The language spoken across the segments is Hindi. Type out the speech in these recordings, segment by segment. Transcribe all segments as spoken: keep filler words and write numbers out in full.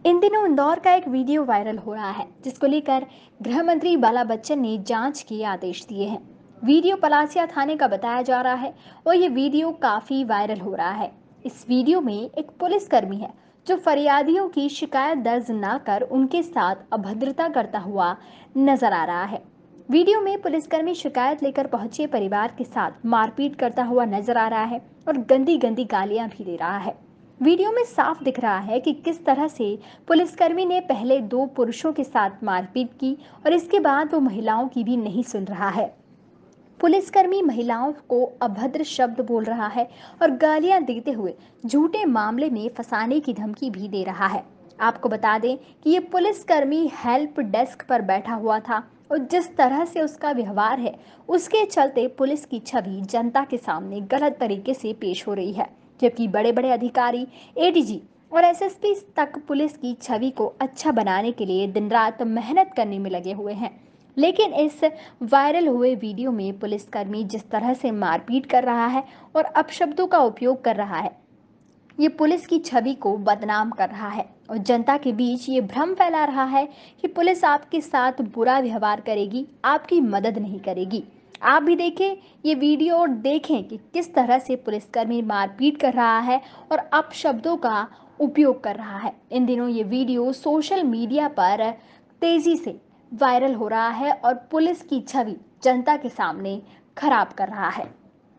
इन दिनों इंदौर का एक वीडियो वायरल हो रहा है, जिसको लेकर गृह मंत्री बाला बच्चन ने जांच के आदेश दिए हैं। वीडियो पलासिया थाने का बताया जा रहा है और ये वीडियो काफी वायरल हो रहा है। इस वीडियो में एक पुलिसकर्मी है जो फरियादियों की शिकायत दर्ज न कर उनके साथ अभद्रता करता हुआ नजर आ रहा है। वीडियो में पुलिसकर्मी शिकायत लेकर पहुंचे परिवार के साथ मारपीट करता हुआ नजर आ रहा है और गंदी गंदी गालियां भी दे रहा है। वीडियो में साफ दिख रहा है कि किस तरह से पुलिसकर्मी ने पहले दो पुरुषों के साथ मारपीट की और इसके बाद वो महिलाओं की भी नहीं सुन रहा है। पुलिसकर्मी महिलाओं को अभद्र शब्द बोल रहा है और गालियां देते हुए झूठे मामले में फंसाने की धमकी भी दे रहा है। आपको बता दें कि ये पुलिसकर्मी हेल्प डेस्क पर बैठा हुआ था और जिस तरह से उसका व्यवहार है, उसके चलते पुलिस की छवि जनता के सामने गलत तरीके से पेश हो रही है, जबकि बड़े बड़े अधिकारी, एडीजी और एसएसपी तक पुलिस की छवि को अच्छा बनाने के लिए दिन रात मेहनत करने में लगे हुए हैं। लेकिन इस वायरल हुए वीडियो में पुलिसकर्मी जिस तरह से मारपीट कर रहा है और अपशब्दों का उपयोग कर रहा है, ये पुलिस की छवि को बदनाम कर रहा है और जनता के बीच ये भ्रम फैला रहा है कि पुलिस आपके साथ बुरा व्यवहार करेगी, आपकी मदद नहीं करेगी। आप भी देखें ये वीडियो और देखें कि किस तरह से पुलिसकर्मी मारपीट कर रहा है और अपशब्दों का उपयोग कर रहा है। इन दिनों ये वीडियो सोशल मीडिया पर तेजी से वायरल हो रहा है और पुलिस की छवि जनता के सामने खराब कर रहा है।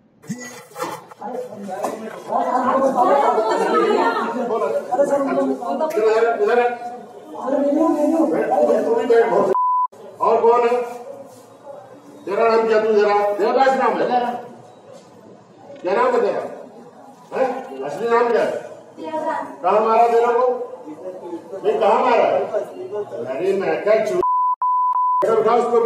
और कौन है? तेरा नाम क्या? तू जरा तेरा नाम है? क्या नाम है तेरा? है? असली नाम क्या है? कहाँ मारा तेरे को? ये कहाँ मारा? अरे मैं क्या चू उठा उसको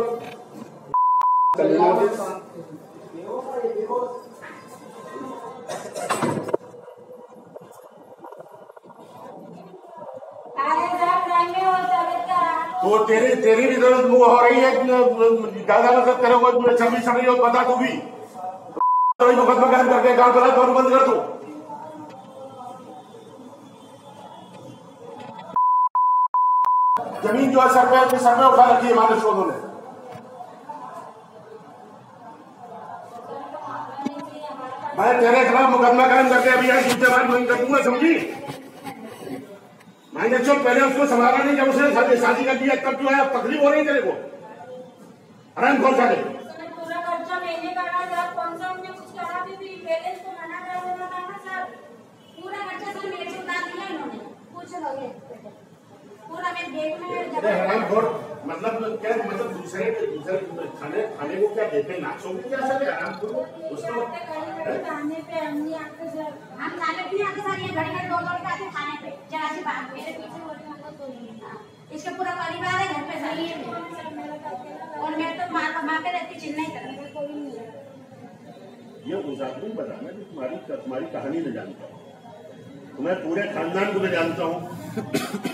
तो तेरी तेरी भी दर्द मुंह हो रही है, ज्यादा मतलब तेरे को छब्बी सड़ रही हो, बता तू भी तो मुकदमा कायम करके गांव गलत और बंद कर दो। जमीन जो है सर पे सर पे उठा रखी है हमारे शोधों ने। मैं तेरे खिलाफ मुकदमा कायम करके अभी आज दूसरे बार नहीं कर दूंगा, समझी? मैंने चो पहले उसको संभाला नहीं, जब उसने शादी शादी कर दिया तब जो है तकलीफ हो रही तेरे को। आराम कौन सा नहीं पूरा खर्चा मैंने करा सर, कौन सा हमने कुछ करा भी थी, पहले इसको मना कर देना था ना सर। पूरा खर्चा सर मेरे को उतार दिया इन्होंने, कुछ लगे पूरा मैं देख में हराम खोर। मतलब क्या मतलब दूसरे दूसरे खाने खाने को क्या देते, नाचोगे क्या सर? आराम करो उसको खाने पे हम नहीं आते सर, हम खाने पे नहीं आते सर। ये घड़ी घड़ी दो दो आते खाने पे, जरा सी बात मेरे पीछे हो रही है तो नहीं। इसका पूरा परिवार है घर पे सर, और मैं तो माँ कमा के रहती, चिल्लाई कर कोई नहीं है। ये मुझे बताना कि तुम्हारी तुम्हारी कहानी में जानता हूँ, तुम्हें पूरे खानदान को मैं जानता हूँ।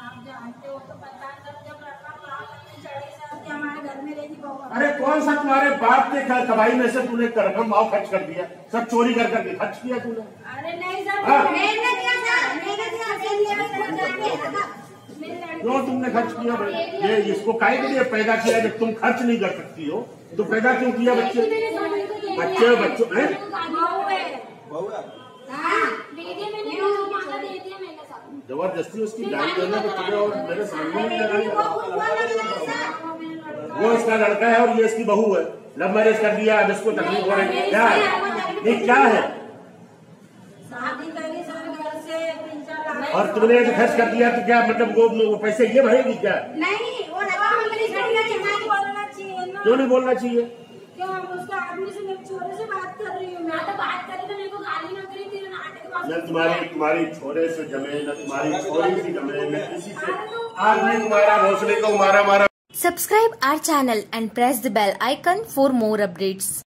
अरे कौन सा तुम्हारे बाप के कमाई में से तूने रकम भाव खर्च कर दिया? सब चोरी कर करके खर्च किया तूने? अरे नहीं सर, मैंने दिया सर, मैंने दिया। क्यों तुमने खर्च किया भाई? ये इसको काहे के लिए पैदा किया? जब तुम खर्च नहीं कर सकती हो तो पैदा क्यों किया? बच्चे बच्चे बच्चों है जबरदस्ती उसकी गाड़ी देना तो तुम्हें और मेरे समझ में नहीं लगा। वो इसका लड़का है और ये इसकी बहू है, लव मैरिज कर दिया, अब इसको तकलीफ हो रही है। क्या है ये? क्या है? और तुमने जो खर्च कर दिया तो क्या मतलब वो, वो पैसे ये भरेगी क्या? नहीं, वो क्यों नहीं बोलना चाहिए? क्यों? उसका आदमी से मैं छोरे से बात कर रही हूँ, मैं तो बात करी तो मेरे को गाली न करी थी। न तुम्हारी तुम्हारी छोरे से जमे, न तुम्हारी छोरी से जमे, न किसी से आदमी तुम्हारा भोसले को मारा मारा। Subscribe our channel and press the bell icon for more updates.